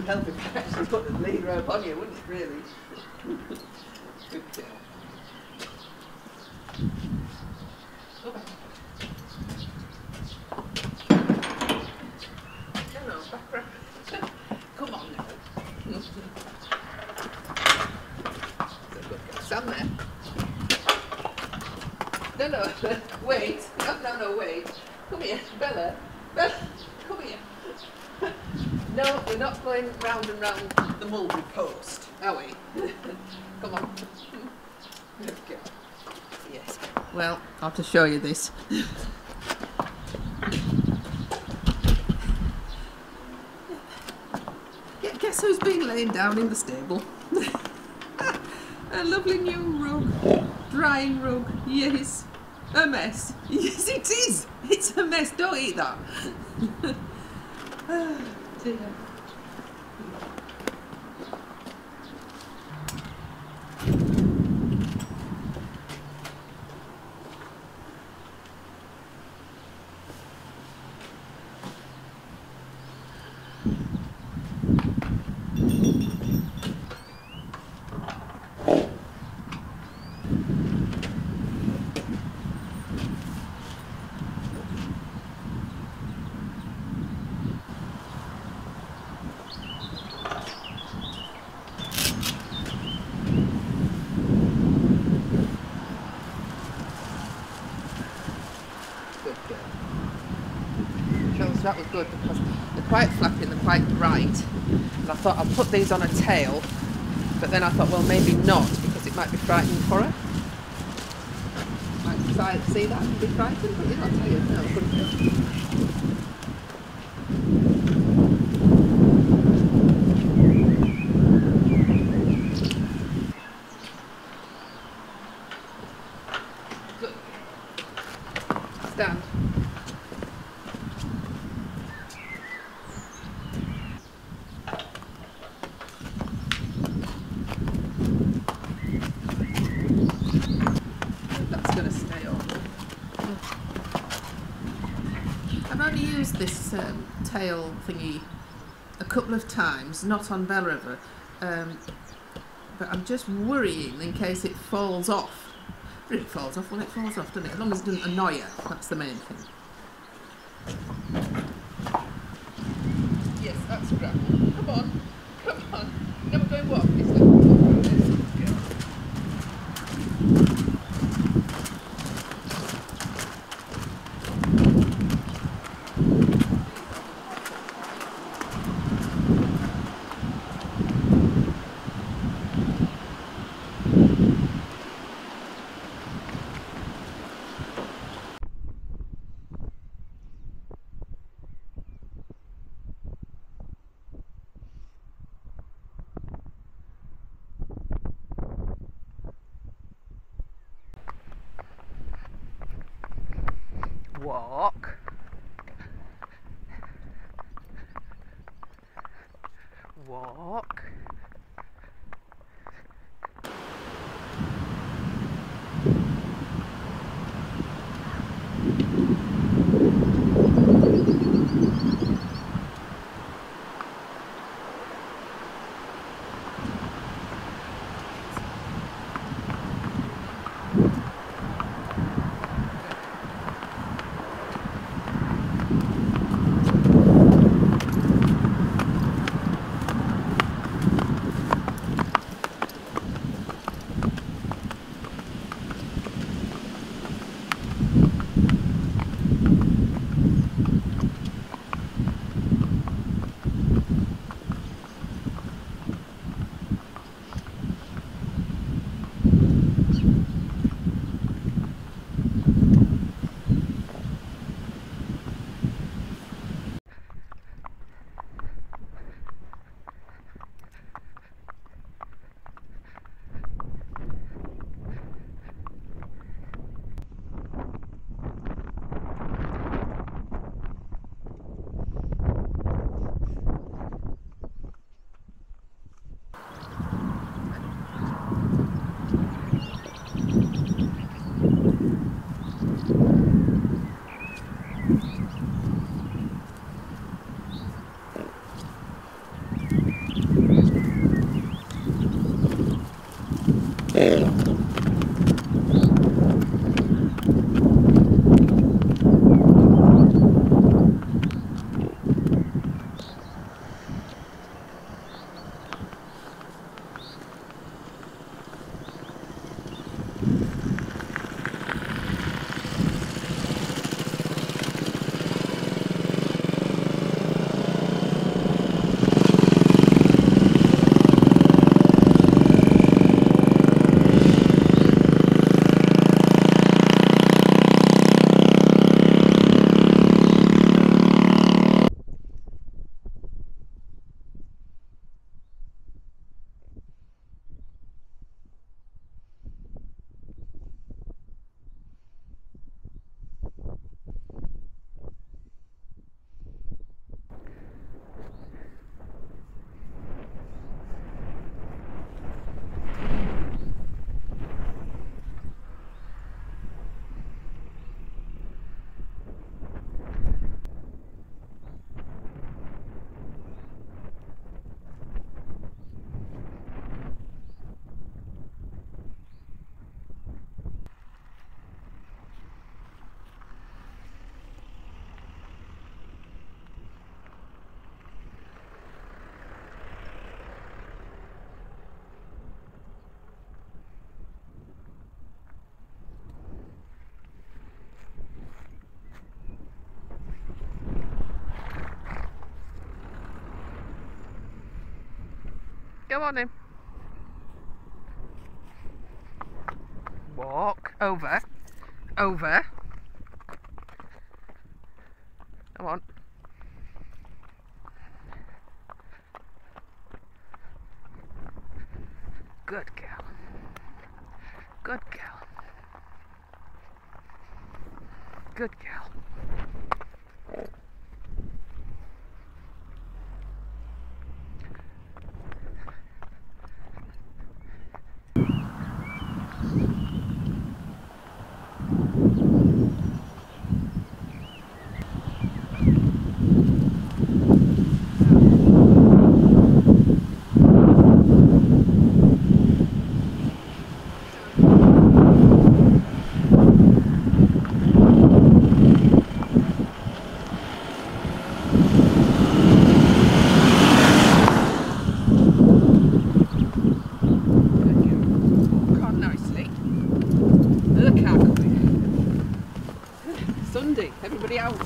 would help if you actually put the lead rope on you, wouldn't it, really? Good girl. Okay. No, back round. Come on now. That's a good girl. Stand there. No, wait. No, wait. Come here, Bella. Bella, come here. No, we're not going round and round the mulberry post, are we? Come on. Good girl. Yes. Well, I'll have to show you this. Guess who's been laying down in the stable? A lovely new rug. Drying rug. Yes. A mess. Yes, it is. It's a mess. Don't eat that. Oh, dear. That was good because they're quite flappy and they're quite bright, and I thought I'll put these on a tail, but then I thought, well, maybe not, because it might be frightening for her. Might see that and be frightened, but you're not tired. No, good girl. Good. Stand. This tail thingy a couple of times, not on Bella ever, but I'm just worrying in case it falls off. If it falls off, well, it falls off, doesn't it? As long as it doesn't annoy her, that's the main thing. Yes, that's great. Come on, come on. No, we're going walk this way. Walk. Walk. Go on in. Walk. Over. Over. Come on. Good girl. Good girl. Good girl. Sunday, everybody out.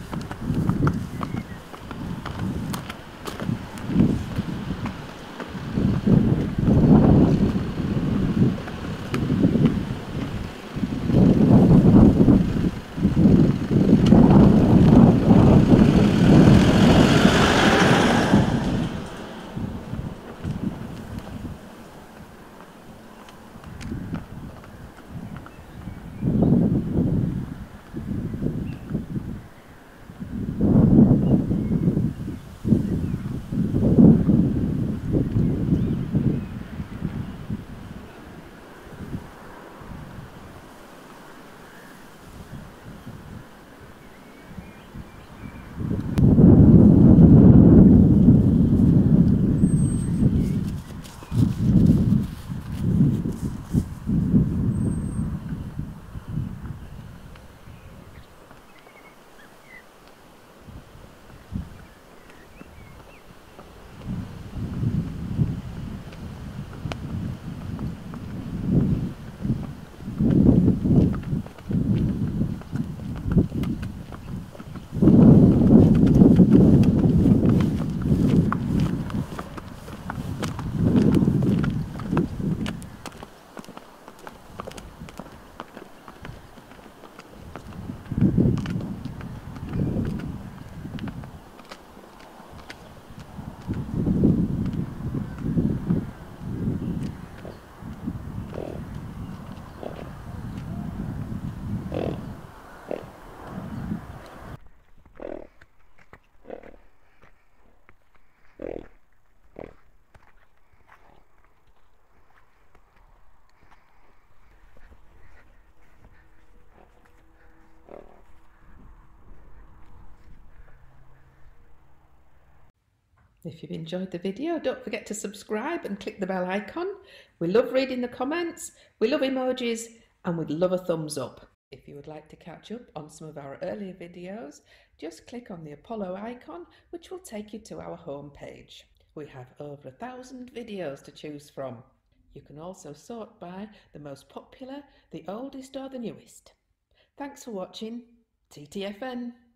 If you've enjoyed the video, don't forget to subscribe and click the bell icon. We love reading the comments, we love emojis, and we'd love a thumbs up. If you would like to catch up on some of our earlier videos, just click on the Apollo icon, which will take you to our home page. We have over 1,000 videos to choose from. You can also sort by the most popular, the oldest or the newest. Thanks for watching. TTFN.